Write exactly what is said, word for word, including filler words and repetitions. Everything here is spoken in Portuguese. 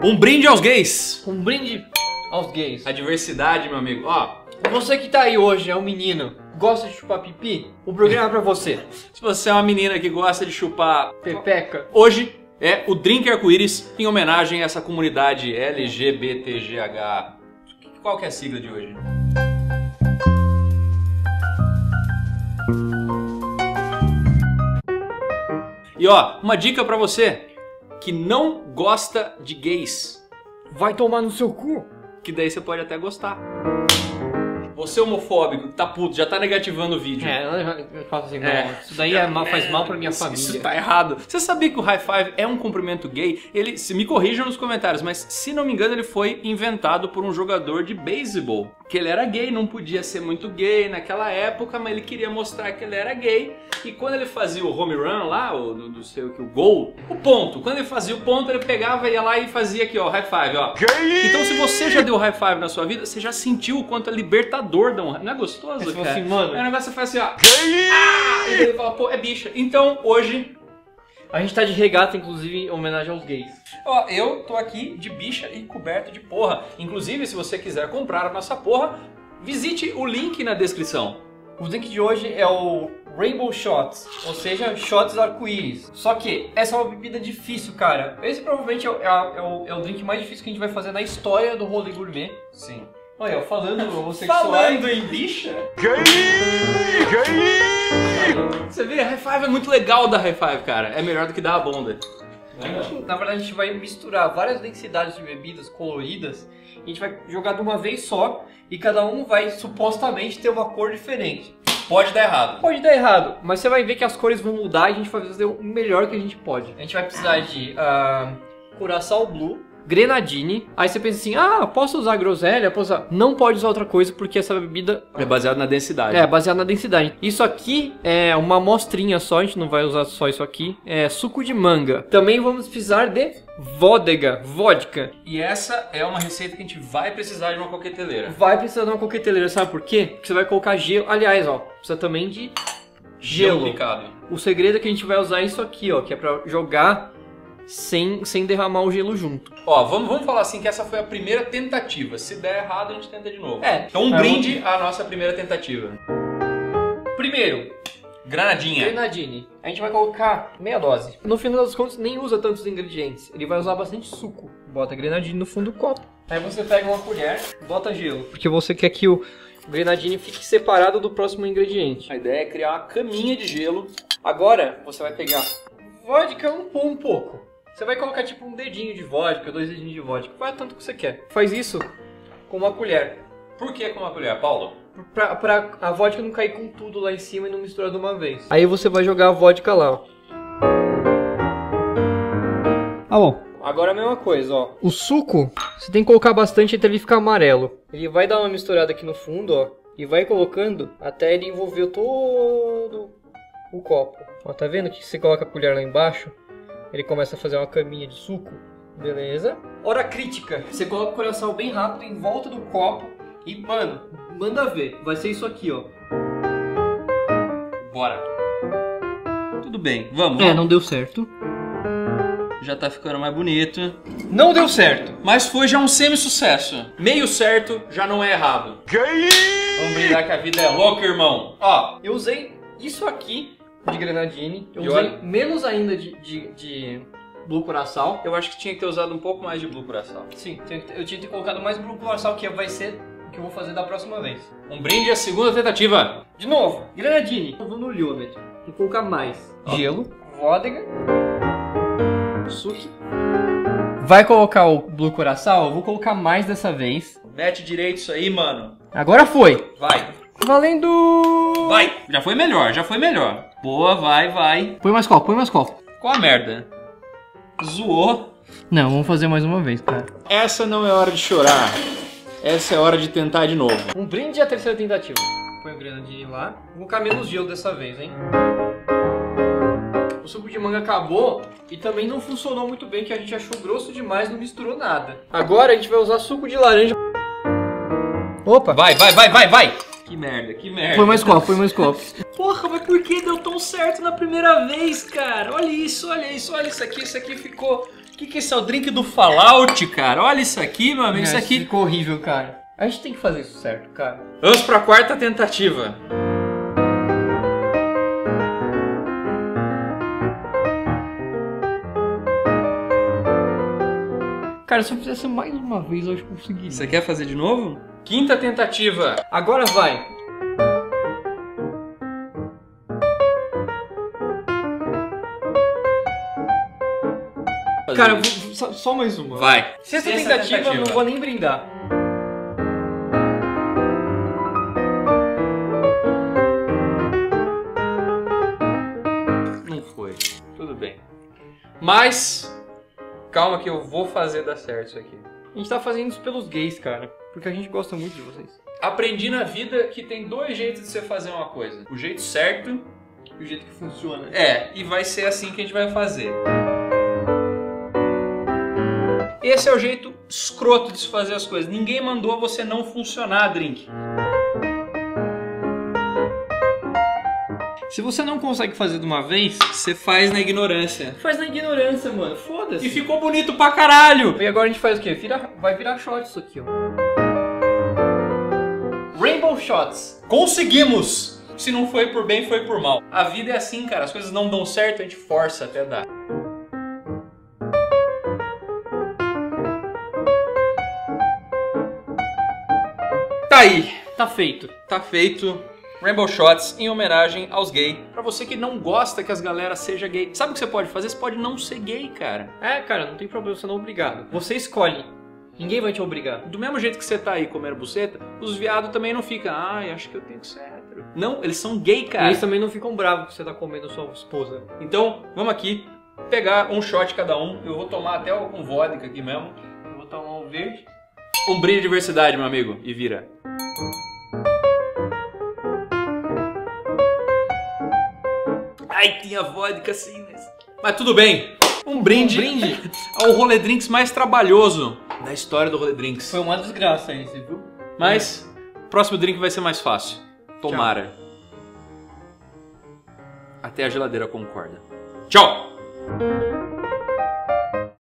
Um brinde aos gays. Um brinde aos gays. A diversidade, meu amigo. Ó, você que tá aí hoje, é um menino, gosta de chupar pipi? O programa é pra você. Se você é uma menina que gosta de chupar pepeca, hoje é o Drink Arco-Íris em homenagem a essa comunidade L G B T G H. Qual que é a sigla de hoje? E ó, uma dica pra você que não gosta de gays. Vai tomar no seu cu. Que daí você pode até gostar. Você homofóbico, que tá puto, já tá negativando o vídeo. É, eu faço assim, É. não, isso daí é mal, faz mal pra minha Isso- família. Isso tá errado. Você sabia que o high five é um cumprimento gay? Ele, se me corrijam nos comentários, mas se não me engano ele foi inventado por um jogador de beisebol. Que ele era gay, não podia ser muito gay naquela época, mas ele queria mostrar que ele era gay. E quando ele fazia o home run lá, o, do, do sei o que, o gol, o ponto. Quando ele fazia o ponto, ele pegava, ia lá e fazia aqui, ó, high five, ó. Gay! Então se você já deu high five na sua vida, você já sentiu o quanto é libertador dar um high. Não é gostoso, Você cara? assim, mano. Aí o negócio você faz assim, ó. Gay! Ah! E ele fala, pô, é bicha. Então, hoje... A gente tá de regata, inclusive, em homenagem aos gays. Ó, eu tô aqui de bicha e coberto de porra. Inclusive, se você quiser comprar a nossa porra, visite o link na descrição. O drink de hoje é o Rainbow Shots, ou seja, shots arco-íris. Só que essa é uma bebida difícil, cara. Esse provavelmente é o, é a- é o, é o drink mais difícil que a gente vai fazer na história do rolê gourmet. Sim. Olha, falando homossexual. Falando em bicha? Gay! Gay! Você vê, high five é muito legal dar high five, cara. É melhor do que dar a bunda. Na verdade, a gente vai misturar várias densidades de bebidas coloridas. A gente vai jogar de uma vez só e cada um vai supostamente ter uma cor diferente. Pode dar errado. Pode dar errado, mas você vai ver que as cores vão mudar e a gente vai fazer o melhor que a gente pode. A gente vai precisar de uh, Curaçao Blue, Grenadine. Aí você pensa assim, ah, posso usar groselha? Posso usar... Não pode usar outra coisa porque essa bebida É baseado na densidade. é baseada na densidade. Isso aqui é uma amostrinha só, a gente não vai usar só isso aqui. É suco de manga. Também vamos precisar de vodka, vodka. E essa é uma receita que a gente vai precisar de uma coqueteleira. Vai precisar de uma coqueteleira, sabe por quê? Porque você vai colocar gelo. Aliás, ó, precisa também de gelo. picado. O segredo é que a gente vai usar isso aqui, ó, que é pra jogar sem, sem derramar o gelo junto. Ó, vamos, vamos falar assim que essa foi a primeira tentativa. Se der errado, a gente tenta de novo. É. Então um É, brinde à nossa primeira tentativa. Primeiro, Granadinha. Grenadine. A gente vai colocar meia dose. No final das contas, nem usa tantos ingredientes. Ele vai usar bastante suco. Bota a Grenadine no fundo do copo. Aí você pega uma colher, bota gelo. Porque você quer que o Grenadine fique separado do próximo ingrediente. A ideia é criar uma caminha de gelo. Agora, você vai pegar vodka um, pou- um pouco. Você vai colocar tipo um dedinho de vodka, dois dedinhos de vodka. Vai tanto que você quer. Faz isso com uma colher. Por que com uma colher, Paulo? Pra, pra a vodka não cair com tudo lá em cima e não misturar de uma vez. Aí você vai jogar a vodka lá, ó. Ah, bom. Agora a mesma coisa, ó. O suco, você tem que colocar bastante até ele ficar amarelo. Ele vai dar uma misturada aqui no fundo, ó. E vai colocando até ele envolver todo o copo. Ó, tá vendo que você coloca a colher lá embaixo? Ele começa a fazer uma caminha de suco. Beleza. Hora crítica. Você coloca o coração bem rápido em volta do copo. E, mano, manda ver. Vai ser isso aqui, ó. Bora. Tudo bem, vamos. É, vamos. não deu certo. Já tá ficando mais bonito. Não deu certo. Mas foi já um semi-sucesso. Meio certo já não é errado. Vamos brindar que a vida é louca, irmão. Ó, Eu usei isso aqui de Grenadine. Eu E usei olha- menos ainda de, de, de Blue Curaçao. eu acho que tinha que ter usado um pouco mais de Blue Curaçao. Sim, eu tinha que ter colocado mais Blue Curaçao, que vai ser o que eu vou fazer da próxima vez. Um brinde à segunda tentativa. De novo, Grenadine. Eu vou no liômetro. Vou colocar mais. Ó. Gelo, vodka, suco. Vai colocar o Blue Curaçao? Eu vou colocar mais dessa vez. Mete direito isso aí, mano. Agora foi. Vai. Valendo! Vai. Já foi melhor, já foi melhor. Boa, vai, vai. Põe mais copo, põe mais copo. Qual a merda? Zoou. Não, vamos fazer mais uma vez, cara. Essa não é hora de chorar. Essa é hora de tentar de novo. Um brinde à terceira tentativa. Põe o Grenadine lá. Vou colocar menos gelo dessa vez, hein? O suco de manga acabou e também não funcionou muito bem, que a gente achou grosso demais, não misturou nada. Agora a gente vai usar suco de laranja. Opa! Vai, vai, vai, vai, vai. Que merda, que merda. Põe mais copo, põe mais copo. Porra, mas por que deu tão certo na primeira vez, cara? Olha isso, olha isso, olha isso aqui, isso aqui ficou O que, que é esse? É o drink do Fallout, cara. Olha isso aqui, meu amigo. Isso aqui ficou horrível, cara. A gente tem que fazer isso certo, cara. Vamos pra quarta tentativa. Cara, se eu fizesse mais uma vez, eu acho que eu conseguiria. Você quer fazer de novo? Quinta tentativa. Agora vai. Cara, eu vou, só, só mais uma. Vai. Sexta tentativa, tentativa, eu não vou nem brindar. Não foi. Tudo bem. Mas... calma que eu vou fazer dar certo isso aqui. A gente tá fazendo isso pelos gays, cara. Porque a gente gosta muito de vocês. Aprendi na vida que tem dois jeitos de você fazer uma coisa. O jeito certo e o jeito que funciona. É, e vai ser assim que a gente vai fazer. Esse é o jeito escroto de se fazer as coisas. Ninguém mandou você não funcionar, Drink. Se você não consegue fazer de uma vez, você faz na ignorância. Faz na ignorância, mano. Foda-se. E ficou bonito pra caralho. E agora a gente faz o quê? Vira, vai virar shot isso aqui, ó. Rainbow Shots. Conseguimos! Se não foi por bem, foi por mal. A vida é assim, cara. As coisas não dão certo, a gente força até dar. Tá aí. Tá feito. Tá feito. Rainbow Shots em homenagem aos gays. Pra você que não gosta que as galera seja gay. Sabe o que você pode fazer? Você pode não ser gay, cara. É, cara, não tem problema, você não é obrigado. Você escolhe. Ninguém vai te obrigar. Do mesmo jeito que você tá aí comendo buceta, os viados também não ficam, ai, acho que eu tenho que ser hétero. Não, eles são gay, cara. E eles também não ficam bravos que você tá comendo sua esposa. Então, vamos aqui pegar um shot cada um. Eu vou tomar até com vodka aqui mesmo. Eu vou tomar um verde. Um brinde de diversidade, meu amigo. E vira. Ai, tinha vodka sim, mas... mas tudo bem. Um brinde, um brinde ao Rolê Drinks mais trabalhoso da história do Rolê Drinks. Foi uma desgraça aí, você viu? Mas o próximo drink vai ser mais fácil. Tomara. Tchau. Até a geladeira concorda. Tchau!